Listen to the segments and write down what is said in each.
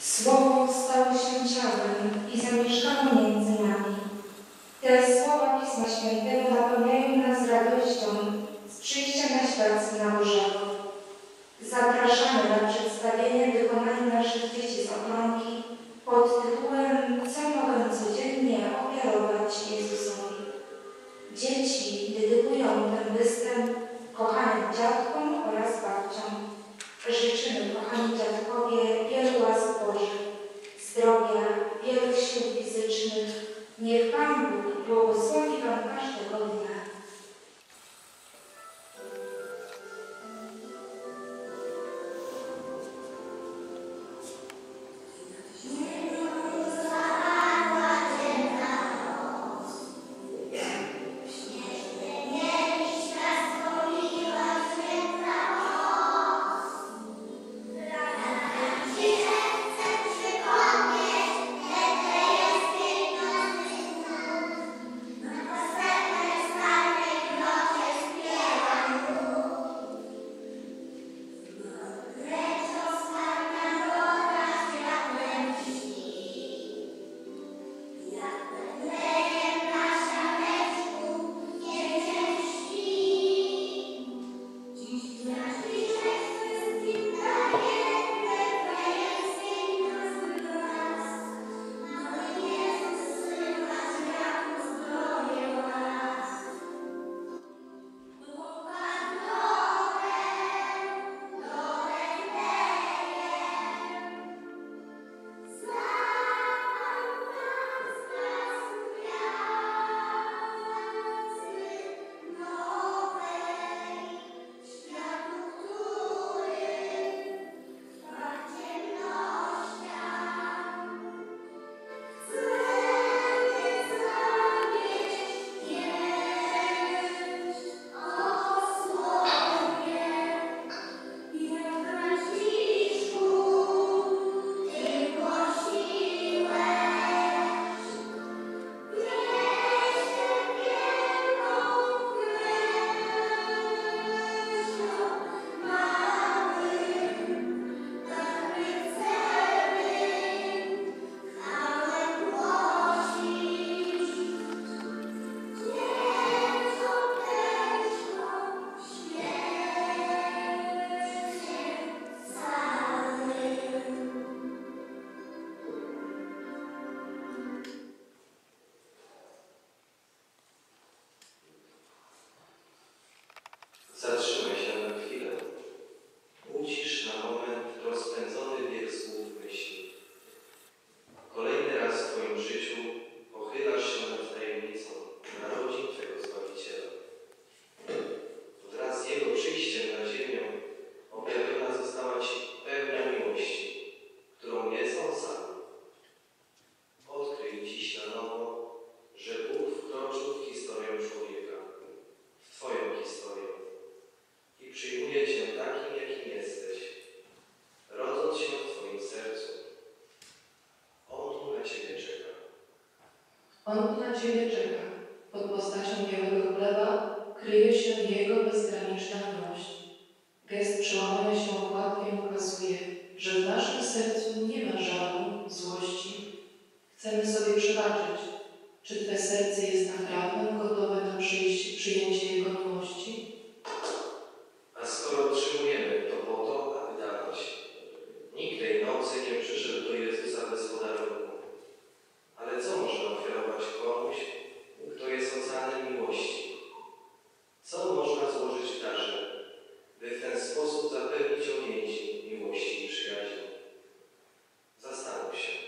Słowo stało się ciałem i zamieszkało między nami. Te słowa Pisma Świętego napełniają nas radością z przyjścia na świat Syna Bożego. Zapraszamy na przedstawienie wykonania naszych dzieci z Ochronki pod tytułem „Co mogę codziennie ofiarować Jezusowi”. Dzieci dedykują ten występ kochanym dziadkom oraz babciom. Życzymy, kochani dziadkowie, wielu łask Bożych, zdrowia, wielu sił fizycznych. Niech Pan Bóg błogosławi Wam każdego dnia. Zatrzymaj się na chwilę. Ucisz na moment rozpędzony bieg słów myśli. Kolejny raz w Twoim życiu pochylasz się nad tajemnicą narodzin Twego Zbawiciela. Wraz z Jego przyjściem na ziemię objawiona została Ci pełnia miłości, którą jest On sam. Odkryj dziś na nowo, że Bóg wkroczył w historię człowieka, w Twoją historię. I przyjmuje Cię takim, jakim jesteś, rodząc się w Twoim sercu. On tu na Ciebie czeka. On tu na Ciebie czeka. Pod postacią białego chleba kryje się Jego bezgraniczna miłość. Gest przełamania się opłatkiem ukazuje, że w naszym sercu nie ma żalu, złości. Chcemy sobie przebaczyć. Czy Twe serce jest naprawdę gotowe na przyjęcie Jego miłości? A skoro otrzymujemy to po to, aby dawać. Nikt tej nocy nie przyszedł do Jezusa bez podarunku. Ale co można ofiarować komuś, kto jest oceanem miłości? Co można złożyć w darze, by w ten sposób zapewnić objęcie miłości i przyjaźni? Zastanów się.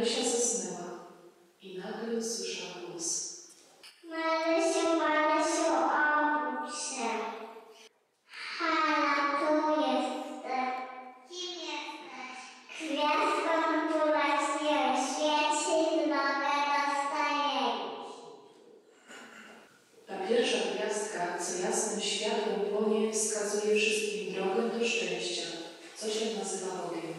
Marysia zasnęła i nagle usłyszała głos. Marysiu, Marysiu, obudź się. Halo, tu jestem. Kim jesteś? Gwiazdką, która ci oświeci drogę do stajeni. Ta pierwsza gwiazdka, co jasnym światłem płonie, wskazuje wszystkim drogę do szczęścia, co się nazywa Bogiem.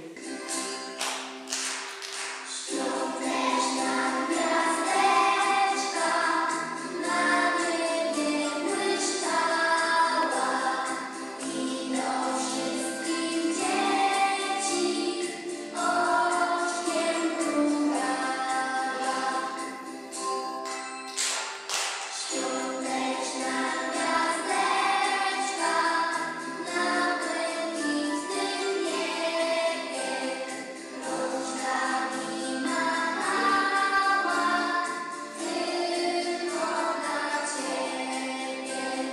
Świąteczna gwiazdeczka na niebie błyszczała i do wszystkich dzieci oczkiem mrugała. Świąteczna gwiazdeczka na błękitnym niebie różkami machała tylko dla Ciebie.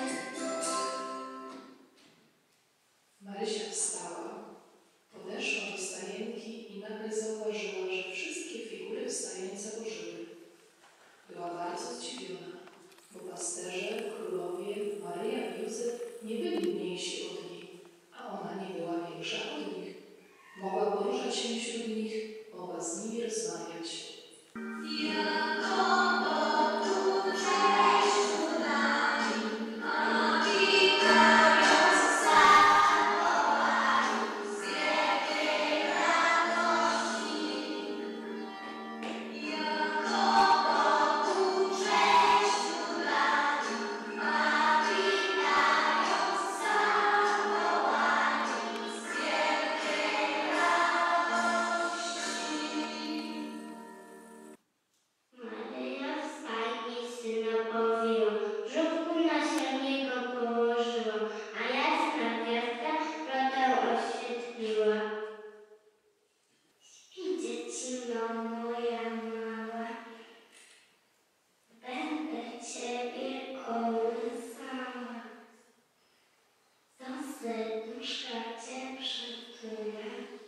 Marysia wstała, podeszła do stajenki i nagle zauważyła, że wszystkie figury w stajence ożyły. Była bardzo zdziwiona, bo pasterze, królowie, Maryja i Józef nie byli mniejsi od niej, a ona nie była większa od nich. Mogła poruszać się wśród nich, mogła z nimi rozmawiać. Maryja wstań i syna powiła, żółtku na ziemię go położyła, a jasna gwiazdka drogę oświetliła. Śpi, dziecino moja mała, będę Ciebie kołysała, do serduszka Cię przytulę.